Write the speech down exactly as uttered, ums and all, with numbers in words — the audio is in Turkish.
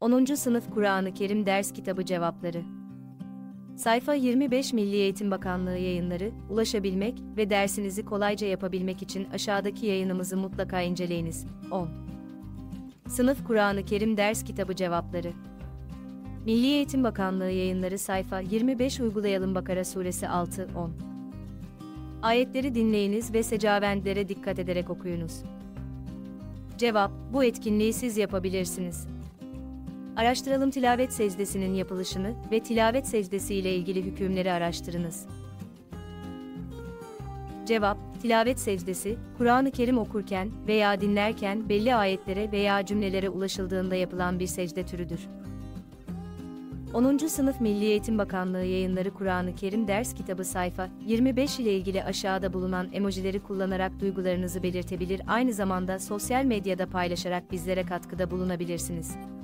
onuncu Sınıf Kur'an-ı Kerim Ders Kitabı Cevapları. Sayfa yirmi beş Milli Eğitim Bakanlığı Yayınları, ulaşabilmek ve dersinizi kolayca yapabilmek için aşağıdaki yayınımızı mutlaka inceleyiniz. on. Sınıf Kur'an-ı Kerim Ders Kitabı Cevapları. Milli Eğitim Bakanlığı Yayınları sayfa yirmi beş Uygulayalım Bakara Suresi altı on. Ayetleri dinleyiniz ve secavendlere dikkat ederek okuyunuz. Cevap: bu etkinliği siz yapabilirsiniz. Araştıralım tilavet secdesinin yapılışını ve tilavet secdesi ile ilgili hükümleri araştırınız. Cevap: tilavet secdesi, Kur'an-ı Kerim okurken veya dinlerken belli ayetlere veya cümlelere ulaşıldığında yapılan bir secde türüdür. onuncu Sınıf Milli Eğitim Bakanlığı Yayınları Kur'an-ı Kerim Ders Kitabı sayfa yirmi beş ile ilgili aşağıda bulunan emojileri kullanarak duygularınızı belirtebilir, aynı zamanda sosyal medyada paylaşarak bizlere katkıda bulunabilirsiniz.